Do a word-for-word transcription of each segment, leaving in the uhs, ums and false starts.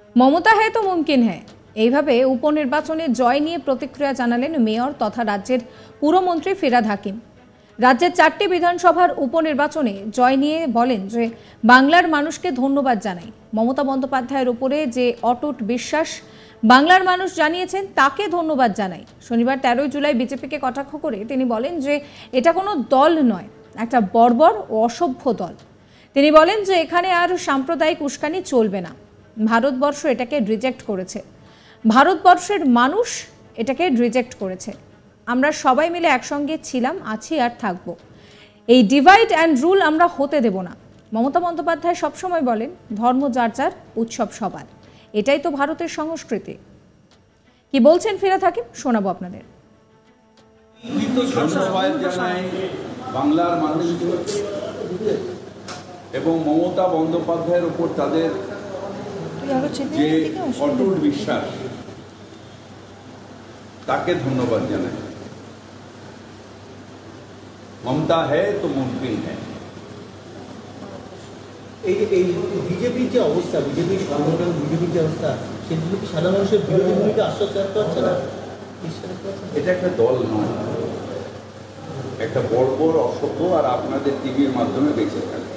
মমতা হ্যায় তো মুমকিন হ্যায়। এইভাবে উপনির্বাচনে জয় নিয়ে প্রতিক্রিয়া জানালেন মেয়র তথা রাজ্যের পুরমন্ত্রী ফিরহাদ হাকিম। রাজ্যের চারটি বিধানসভার উপনির্বাচনে জয় নিয়ে বলেন যে বাংলার মানুষকে ধন্যবাদ জানাই। মমতা বন্দ্যোপাধ্যায়ের উপরে যে অটুট বিশ্বাস বাংলার মানুষ জানিয়েছেন তাকে ধন্যবাদ জানাই। শনিবার তেরোই জুলাই বিজেপিকে কটাক্ষ করে তিনি বলেন যে এটা কোনো দল নয়, একটা বর্বর ও অসভ্য দল। তিনি বলেন যে এখানে আর সাম্প্রদায়িক উস্কানি চলবে না। ভারতবর্ষ এটাকে রিজেক্ট করেছে, ভারতবর্ষের মানুষ এটাকে রিজেক্ট করেছে। আমরা সবাই মিলে একসঙ্গে ছিলাম, আছি আর থাকব। এই ডিভাইড অ্যান্ড রুল আমরা হতে দেব না। মমতা বন্দ্যোপাধ্যায় সবসময় বলেন ধর্ম যার যার, উৎসব সবার। এটাই তো ভারতের সংস্কৃতি। কি বলছেন ফিরহাদ হাকিম, শোনাবো আপনাদের। বাংলার মানুষ এবং মমতা বন্দ্যোপাধ্যায়ের উপর তাদের যে অটুট বিশ্বাস তাকে ধন্যবাদ জানাই। মমতা হ্যায় তো মুমকিন হ্যায়। এই এই বিজেপির যে অবস্থা, বিজেপির সংগঠন, বিজেপির যে অবস্থা, সেগুলো কি সাধারণ মানুষের বিরোধী ভূমিকা আশ্বাস রাখতে পারছে না? এটা একটা দল নয়, একটা বড় বড় অসভ্য আর আপনাদের টিভির মাধ্যমে বেঁচে থাকে।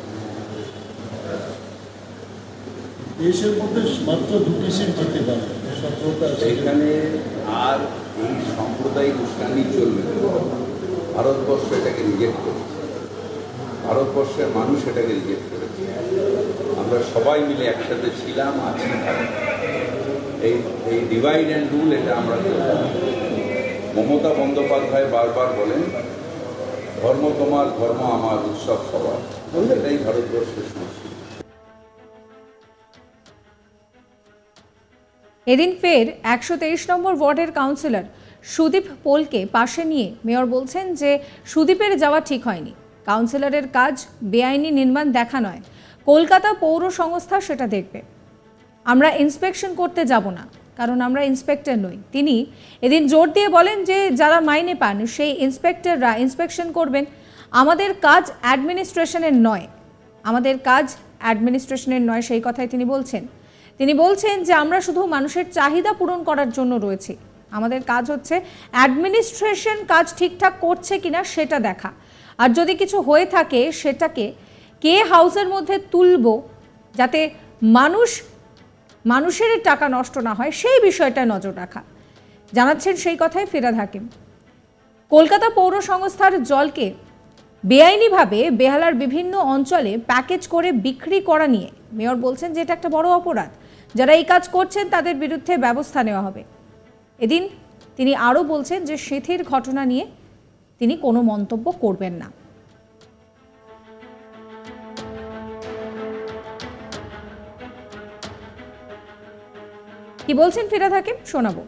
দেশের মধ্যে মাত্র দুটি সিট যেতে পারে, এখানে আর এই সাম্প্রদায়িক উস্কানি চলবে না। ভারতবর্ষ এটাকে রিজেক্ট করেছে, ভারতবর্ষের মানুষ এটাকে রিজেক্ট করেছে। আমরা সবাই মিলে একসাথে ছিলাম, আছি, এই এই ডিভাইড অ্যান্ড রুল এটা আমরা করলাম। মমতা বন্দ্যোপাধ্যায় বারবার বলেন ধর্ম তোমার, ধর্ম আমার, উৎসব সবার। এটাই ভারতবর্ষের সংস্কৃতি। এদিন ফের একশো তেইশ নম্বর ওয়ার্ডের কাউন্সিলর সুদীপ পোলকে পাশে নিয়ে মেয়র বলছেন যে সুদীপের যাওয়া ঠিক হয়নি। কাউন্সিলরের কাজ বেআইনি নির্মাণ দেখা নয়, কলকাতা পৌর সংস্থা সেটা দেখবে। আমরা ইন্সপেকশন করতে যাব না, কারণ আমরা ইন্সপেক্টর নই। তিনি এদিন জোর দিয়ে বলেন যে যারা মাইনে পান সেই ইন্সপেক্টররা ইন্সপেকশন করবেন। আমাদের কাজ অ্যাডমিনিস্ট্রেশনের নয়, আমাদের কাজ অ্যাডমিনিস্ট্রেশনের নয় সেই কথাই তিনি বলছেন। তিনি বলছেন যে আমরা শুধু মানুষের চাহিদা পূরণ করার জন্য রয়েছি। আমাদের কাজ হচ্ছে অ্যাডমিনিস্ট্রেশন কাজ ঠিকঠাক করছে কিনা সেটা দেখা, আর যদি কিছু হয়ে থাকে সেটাকে কে হাউসের মধ্যে তুলব যাতে মানুষ মানুষের টাকা নষ্ট না হয় সেই বিষয়টায় নজর রাখা। জানাচ্ছেন সেই কথাই ফিরহাদ হাকিম। কলকাতা পৌর সংস্থার জলকে বেআইনিভাবে বেহালার বিভিন্ন অঞ্চলে প্যাকেজ করে বিক্রি করা নিয়ে মেয়র বলছেন যে এটা একটা বড় অপরাধ। যারা এই কাজ করছেন তাদের বিরুদ্ধে ব্যবস্থা নেওয়া হবে। এদিন তিনি আরও বলছেন যে সিথির ঘটনা নিয়ে তিনি কোনো মন্তব্য করবেন না। কি বলছেন ফিরহাদ হাকিম, শোনাবো।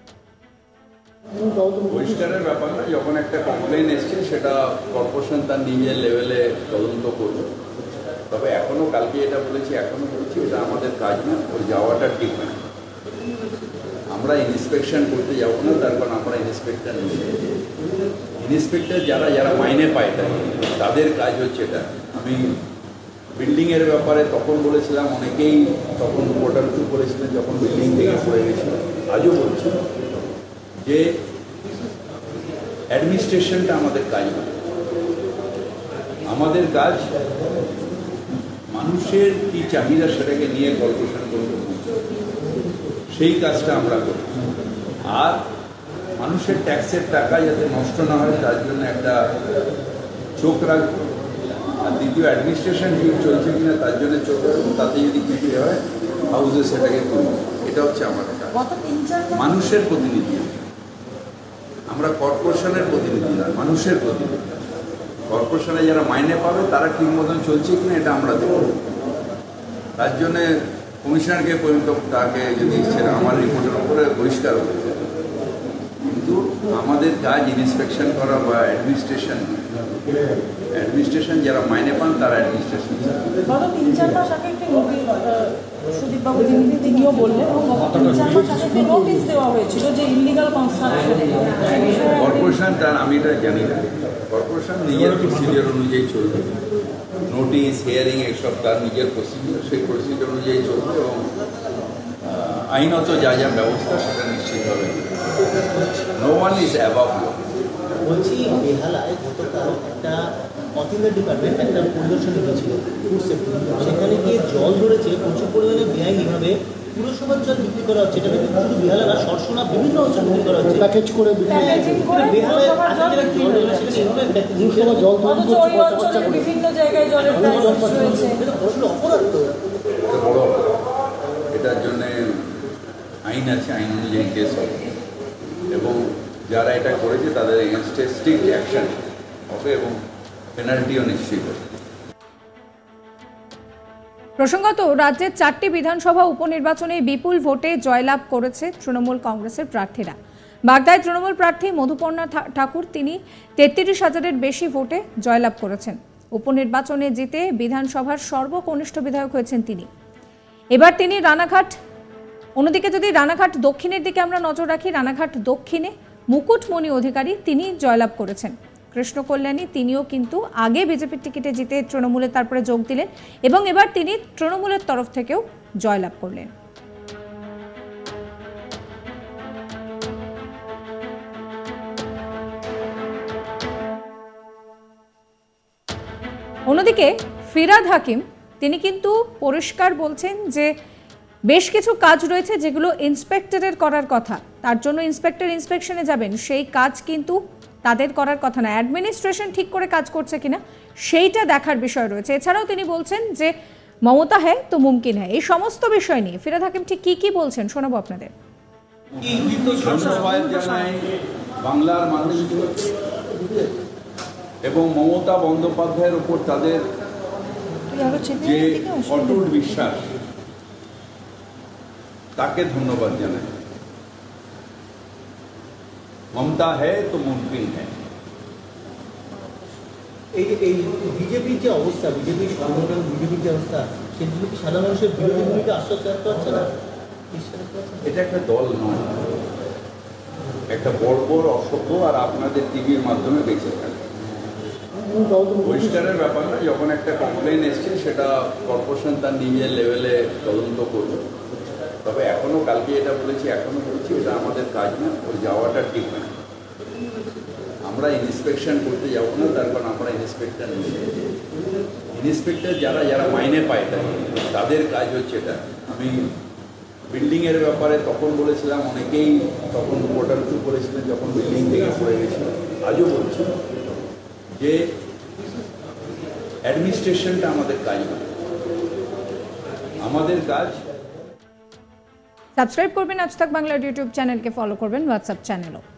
বহিষ্কারের ব্যাপার না, যখন একটা কমপ্লেন এসছে সেটা কর্পোরেশন তার নিজের লেভেলে তদন্ত করবে। তবে এখনো কালকে এটা বলেছি, এখনো বলছি এটা আমাদের কাজ না, ওর যাওয়াটা ঠিক না। আমরা ইন্সপেকশন করতে যাবো না, তার কারণ আমরা ইন্সপেক্টর নই। ইন্সপেক্টর যারা যারা মাইনে পায় তাদের কাজ হচ্ছে এটা। আমি বিল্ডিংয়ের ব্যাপারে তখন বলেছিলাম, অনেকেই তখন ভোটারকে করেছিলেন যখন বিল্ডিং থেকে পড়ে গেছিল। আজও বলছি যে অ্যাডমিনিস্ট্রেশনটা আমাদের কাজ না, আমাদের কাজ মানুষের কি চাহিদা সেটাকে নিয়ে কর্পোরেশন করতে, সেই কাজটা আমরা করি। আর মানুষের ট্যাক্সের টাকা যাতে নষ্ট না হয় তার জন্য একটা চোখ রাখবো। আর দ্বিতীয় অ্যাডমিনিস্ট্রেশন ঠিক চলছে কিনা তার জন্য চোখ রাখবো। তাতে যদি কিছু হয় হাউসে সেটাকে করবো। এটা হচ্ছে আমার কাজ। মানুষের প্রতিনিধি আমরা, কর্পোরেশনের প্রতিনিধি না, মানুষের প্রতিনিধি। কর্পোরেশনে যারা মাইনে পাবে তারা ঠিক মতন চলছে কিনা এটা আমরা দেখব। তার জন্যে কমিশনারকে পর্যন্ত তাকে যদি সেটা আমার রিপোর্টের উপরে বহিষ্কার হতে চায়, কিন্তু আমাদের কাজ ইন্সপেকশন করা বা অ্যাডমিনিস্ট্রেশন। অ্যাডমিনিস্ট্রেশন যারা মাইনে পান তারা অ্যাডমিনিস্ট্রেশন। গত তিন চার মাস আগে একটি নোটিশ সুদীপবাবু যিনি তিনিও বললেন, এবং গত তিন চার মাস আগে একটি নোটিশ দেওয়া হয়েছিল যে ইলিগাল কনস্ট্রাকশন। কর্পোরেশন তার আমি এটা জানি না, কর্পোরেশন নিজের প্রসিডিওর অনুযায়ী চলবে। নোটিশ, হিয়ারিং এসব তার নিজের প্রসিডিওর, সেই প্রসিডিওর অনুযায়ী চলবে। এবং আইনত যা যা ব্যবস্থা সেটা নিশ্চিতভাবে no one is above law. বলছি বেহালায় গতকাল একটা অথেন্টিক ডিপার্টমেন্ট একটা পরিদর্শনে গিয়েছিল ফুড সেফটি, সেখানে গিয়ে জল ধরেছে প্রচুর পরিমাণে বেআইনিভাবে পুরসভার জল বিক্রি করা হচ্ছে। এটা কিন্তু শুধু বেহালা না, সরসোনা বিভিন্ন অঞ্চল বিক্রি করা হচ্ছে প্যাকেজ করে প্যাকেজিং করে বেহালায় পুরসভার জল আজকে বিক্রি জল হয়ে ধরে যাচ্ছে। সেখানে এভাবে packaging পুরসভা জল তৈরি অথচ করছে ওই পয়সা খরচা অঞ্চলের করে। বিভিন্ন জায়গায় জলের ক্রাইসিস রয়েছে। এটা আসলে অপরাধ তো। এটা বড় অপরাধ। এটার জন্যে আইন আছে, আইন অনুযায়ী কেস হবে এবং যারা এটা করেছে তাদের এগেনস্টে স্ট্রিক্ট অ্যাকশন হবে এবং পেনাল্টিও নিশ্চিত হবে। প্রসঙ্গত, রাজ্যের চারটি বিধানসভা উপনির্বাচনে বিপুল ভোটে জয়লাভ করেছে তৃণমূল কংগ্রেসের প্রার্থীরা। বাগদায় তৃণমূল প্রার্থী মধুপর্ণা ঠাকুর তিনি তেত্রিশ হাজারের বেশি ভোটে জয়লাভ করেছেন। উপনির্বাচনে জিতে বিধানসভার সর্বকনিষ্ঠ বিধায়ক হয়েছেন তিনি। এবার তিনি রানাঘাট, অন্যদিকে যদি রানাঘাট দক্ষিণের দিকে আমরা নজর রাখি, রানাঘাট দক্ষিণে মুকুটমণি অধিকারী তিনি জয়লাভ করেছেন। কৃষ্ণ কল্যাণী তিনিও কিন্তু আগে বিজেপির টিকিটে জিতে তৃণমূলে তারপরে যোগ দিলেন এবং এবার তিনি তৃণমূলের তরফ থেকেও জয়লাভ করলেন। অন্যদিকে ফিরহাদ হাকিম তিনি কিন্তু পরিষ্কার বলছেন যে বেশ কিছু কাজ রয়েছে যেগুলো ইন্সপেক্টরের করার কথা, তার জন্য ইন্সপেক্টর ইন্সপেকশনে যাবেন, সেই কাজ কিন্তু তাদের করার কথা না। অ্যাডমিনিস্ট্রেশন ঠিক করে কাজ করছে কিনা সেইটা দেখার বিষয় রয়েছে। এছাড়াও তিনি বলছেন যে মমতা হ্যায় তো মুমকিন হ্যায়। এই সমস্ত বিষয় নিয়ে ফিরহাদ হাকিম ঠিক কি কি বলছেন শোনাবো আপনাদের। ধন্যবাদ জানাই বাংলার মানুষ এবং মমতা বন্দ্যোপাধ্যায়ের উপর তাদের যে অটুট বিশ্বাস, তাকে ধন্যবাদ জানাই। মমতা হ্যায় তো মুমকিন হ্যায়। এই এই বিজেপির যে অবস্থা, বিজেপির সংগঠন, বিজেপির যে অবস্থা, সেগুলো কি সাধারণ মানুষের বিরোধী ভূমিকা আশ্বাস রাখতে পারছে না? এটা একটা দল নয়, একটা বড় বড় অসভ্য আর আপনাদের টিভির মাধ্যমে বেঁচে থাকে। পরিষ্কারের ব্যাপার না, যখন একটা কমপ্লেন এসছে সেটা কর্পোরেশন তার নিজের লেভেলে তদন্ত করবে। তবে এখনও কালকে এটা বলেছি, এখনও বলছি, এটা আমাদের কাজ না, ওই যাওয়াটা ঠিক না। আমরা ইন্সপেকশন করতে যাবো না, তার কারণ আমরা ইন্সপেক্টর নেই। ইন্সপেক্টর যারা যারা মাইনে পায় তাদের কাজ হচ্ছে এটা। আমি বিল্ডিংয়ের ব্যাপারে তখন বলেছিলাম, অনেকেই তখন ভোটারও করেছিলেন যখন বিল্ডিং থেকে পড়ে গেছিল। আজও বলছি যে অ্যাডমিনিস্ট্রেশনটা আমাদের কাজ না, আমাদের কাজ। সাবস্ক্রাইব করবেন আজ তাক বাংলার ইউটিউব চ্যানেলকে, ফলো করবেন হোয়াটসঅ্যাপ চ্যানেলও।